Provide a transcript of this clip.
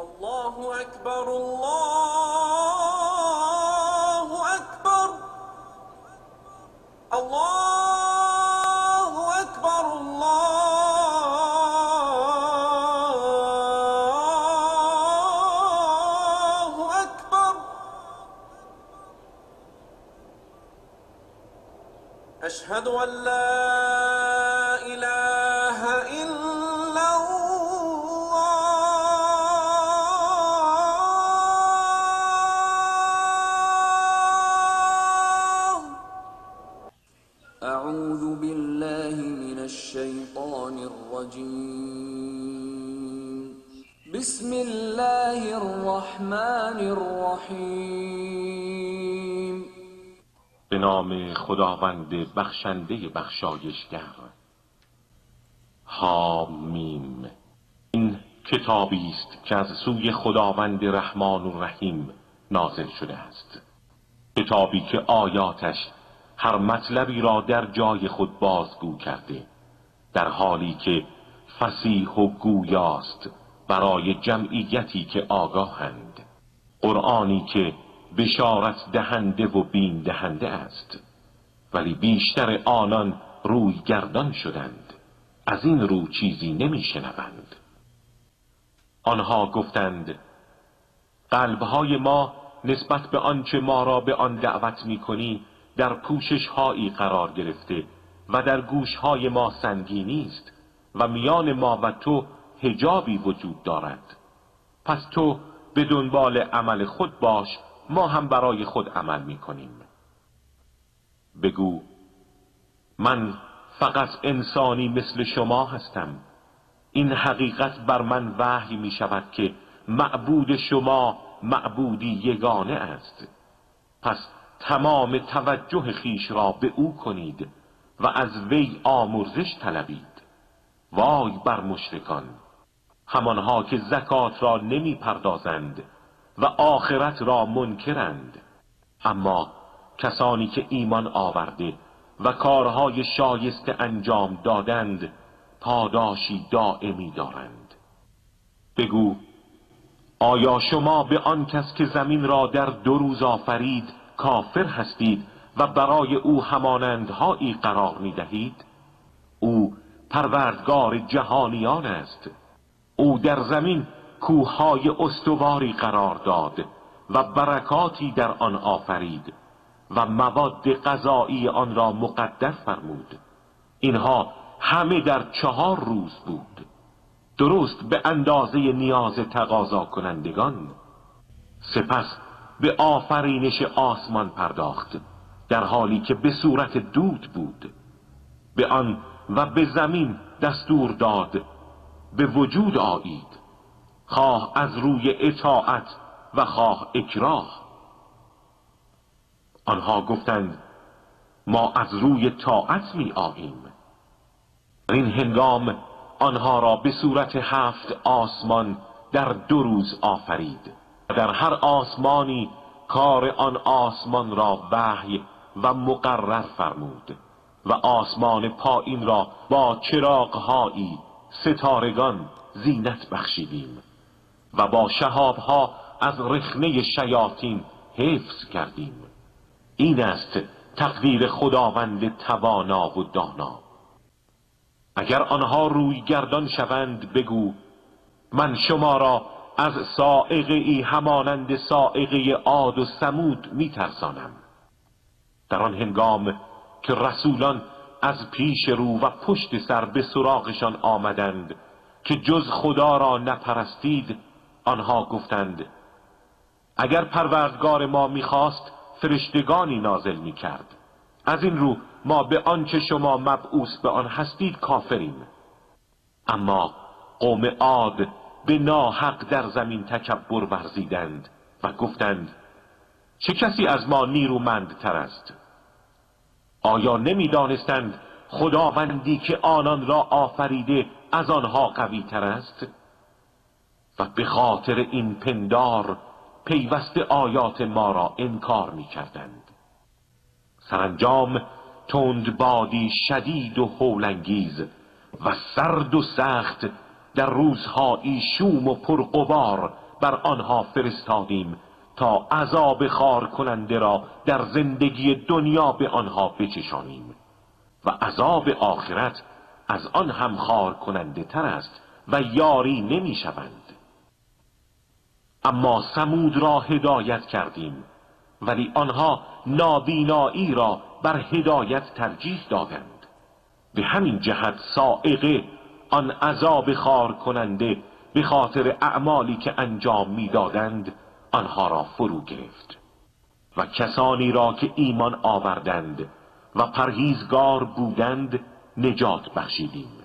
الله أكبر الله أكبر الله أكبر الله أكبر أشهد أن لا إله إلا أعوذ بالله من الشيطان الرجيم بسم الله الرحمن الرحیم. به نام خداوند بخشنده بخشایشگر. حامیم. این کتابی است که از سوی خداوند رحمان و رحیم نازل شده است، کتابی که آیاتش هر مطلبی را در جای خود بازگو کرده، در حالی که فصیح و گویاست برای جمعیتی که آگاهند. قرآنی که بشارت دهنده و بیم دهنده است، ولی بیشتر آنان روی گردان شدند، از این رو چیزی نمی شنوند. آنها گفتند قلبهای ما نسبت به آنچه ما را به آن دعوت می کنی در پوشش هایی قرار گرفته و در گوش های ما سنگینی است و میان ما و تو حجابی وجود دارد. پس تو به دنبال عمل خود باش، ما هم برای خود عمل می کنیم. بگو من فقط انسانی مثل شما هستم. این حقیقت بر من وحی می شود که معبود شما معبودی یگانه است. پس تمام توجه خیش را به او کنید و از وی آمرزش طلبید. وای بر مشرکان، همانها که زکات را نمی پردازند و آخرت را منکرند، اما کسانی که ایمان آورده و کارهای شایسته انجام دادند پاداشی دائمی دارند. بگو آیا شما به آن کس که زمین را در 2 روز آفرید کافر هستید و برای او همانندهایی قرار می دهید؟ او پروردگار جهانیان است. او در زمین کوههای استواری قرار داد و برکاتی در آن آفرید و مواد غذایی آن را مقدر فرمود. اینها همه در 4 روز بود، درست به اندازه نیاز تقاضا کنندگان. سپس به آفرینش آسمان پرداخت در حالی که به صورت دود بود. به آن و به زمین دستور داد به وجود آیید، خواه از روی اطاعت و خواه اکراه. آنها گفتند ما از روی طاعت می آییم. این هنگام آنها را به صورت 7 آسمان در 2 روز آفرید. در هر آسمانی کار آن آسمان را وحی و مقرر فرمود و آسمان پایین را با چراغهایی ستارگان زینت بخشیدیم و با شهابها از رخنه شیاطین حفظ کردیم. این است تقدیر خداوند توانا و دانا. اگر آنها روی گردان شوند بگو من شما را از صاعقه ای همانند صاعقه عاد و ثمود می ترسانم. در آن هنگام که رسولان از پیش رو و پشت سر به سراغشان آمدند که جز خدا را نپرستید، آنها گفتند اگر پروردگار ما می‌خواست فرشتگانی نازل می‌کرد. از این رو ما به آنچه شما مبعوث به آن هستید کافریم. اما قوم عاد به ناحق در زمین تکبر ورزیدند و گفتند چه کسی از ما نیرومندتر است؟ آیا نمی دانستند خداوندی که آنان را آفریده از آنها قوی تر است؟ و به خاطر این پندار پیوسته آیات ما را انکار می کردند. سرانجام تندبادی شدید و هولانگیز و سرد و سخت در روزهایی شوم و پرغبار بر آنها فرستادیم تا عذاب خار کننده را در زندگی دنیا به آنها بچشانیم و عذاب آخرت از آن هم خار کننده تر است و یاری نمی شوند. اما ثمود را هدایت کردیم ولی آنها نابینایی را بر هدایت ترجیح دادند. به همین جهت صاعقه آن عذاب خار کننده به خاطر اعمالی که انجام میدادند آنها را فرو گرفت و کسانی را که ایمان آوردند و پرهیزگار بودند نجات بخشیدیم.